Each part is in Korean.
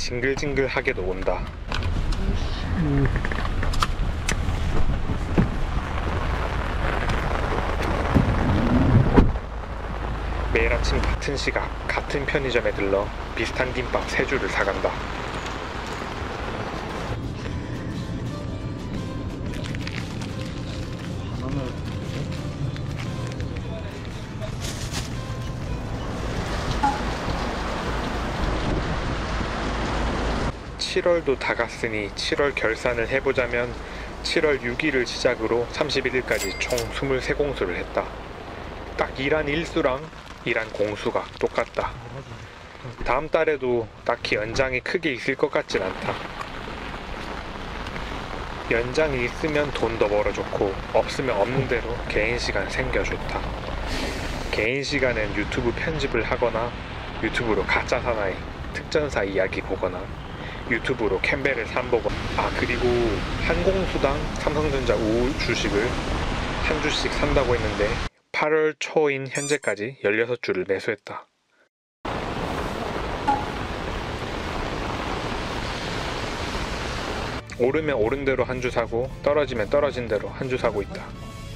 징글징글하게도 온다. 매일 아침 같은 시각 같은 편의점에 들러 비슷한 김밥 3줄을 사간다. (7월도) 다 갔으니 7월 결산을 해보자면 7월 6일을 시작으로 31일까지 총 23공수를 했다. 딱 일한 일수랑 일한 공수가 똑같다. 다음 달에도 딱히 연장이 크게 있을 것 같진 않다. 연장이 있으면 돈 더 벌어줬고 없으면 없는 대로 개인 시간 생겨줬다. 개인 시간엔 유튜브 편집을 하거나 유튜브로 가짜 사나이 특전사 이야기 보거나 유튜브로 캠벨을 산보거나 그리고 한 공수당 삼성전자 우우 주식을 한 주씩 산다고 했는데 8월 초인 현재까지 16주를 매수했다. 오르면 오른 대로 한 주 사고 떨어지면 떨어진 대로 한 주 사고 있다.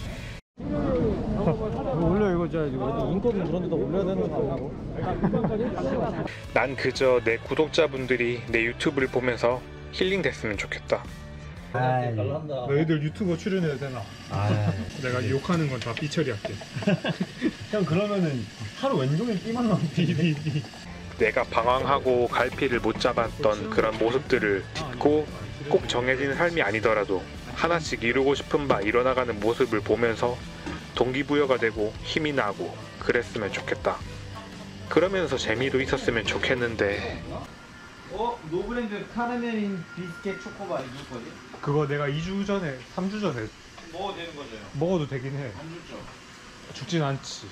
올려 이거 진짜 인건비 그런 데다 올려야 되는 거 아니고? 난 그저 내 구독자분들이 내 유튜브를 보면서 힐링 됐으면 좋겠다. 너희들 유튜버 출연해도 되나? 내가 욕하는 건 다 삐처리할게. 형 그러면은 하루 왼종일 삐만 나오지. 내가 방황하고 갈피를 못 잡았던 그런 모습들을 듣고 꼭 정해진 삶이 아니더라도 하나씩 이루고 싶은 바 이뤄나가는 모습을 보면서 동기부여가 되고 힘이 나고 그랬으면 좋겠다. 그러면서 재미도 있었으면 좋겠는데. 노브랜드 카라멜인 비스켓 초코바 이줄 거지? 그거 내가 2주 전에 3주 전에 먹어도 되는 거죠? 먹어도 되긴 해. 안 좋죠? 죽진 않지.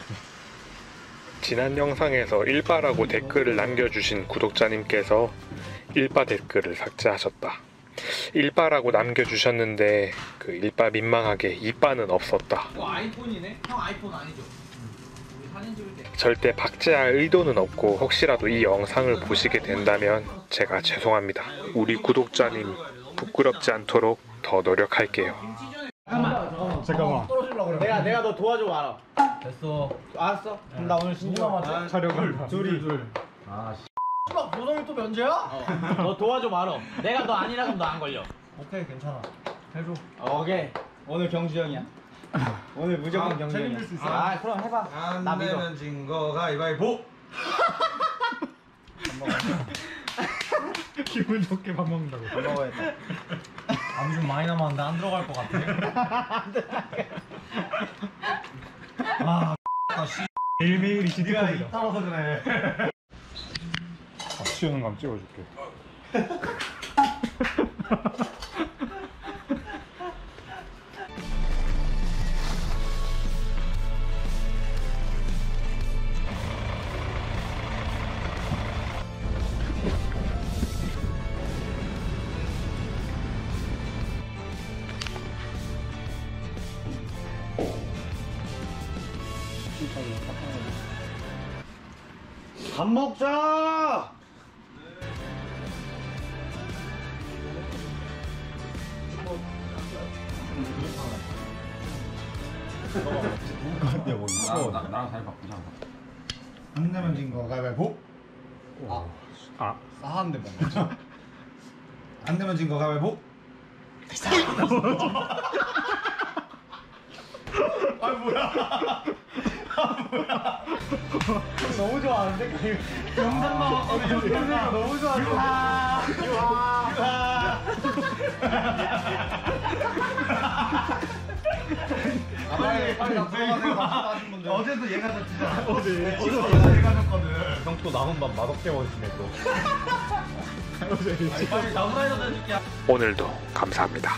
지난 영상에서 일바라고 댓글을 남겨주신 구독자님께서 일바 댓글을 삭제하셨다. 일바라고 남겨주셨는데 그 일바 민망하게 이바는 없었다. 아이폰이네? 형 아이폰 아니죠? 우리 사진 찍을 때 절대 박제할 의도는 없고 혹시라도 이 영상을 보시게 된다면 제가 죄송합니다. 우리 구독자님 부끄럽지 않도록 더 노력할게요. 잠깐만. 내가 너 도와줘 알아. 됐어. 알았어. 그럼 나 오늘 진짜 촬영한다. 둘. 씨발 보성이 또 면제야? 너 도와줘 말어. 내가 너 아니라 그럼 너 안 걸려. 오케이 괜찮아. 해줘. 오케이. 오늘 경주 형이야. 오늘 무조건 경주 형이야. 책임질 수 있어. 그럼 해봐. 나 안 믿어. 내면 진 거 가위바위보. 기분 좋게 밥 먹는다고. 밥 먹어야겠다. 아무 좀 많이 남았는데 안 들어갈 것 같아. 매일매일이 시디컵이다. 따라서 그래. 치우는 거 한번 찍어줄게. 밥 먹자. 나랑 잘 바꾸자. 안 내면 진 거 가위바위보. 싸한데 뭔가. 안 내면 진 거 가위바위보. 너무 좋아하는데? 영상 나왔거든. 너무 좋아하는데. 유하. 빨리 들어가세요. 하신 분들. 어제도 얘가 졌잖아. 어제 얘가 졌거든. 형 또 남은 밥 맛없게 먹으시네 또. 빨리 나 후라이드 해줄게. 오늘도 감사합니다.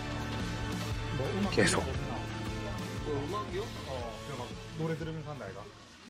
계속 노래 들으면서 한다 이가.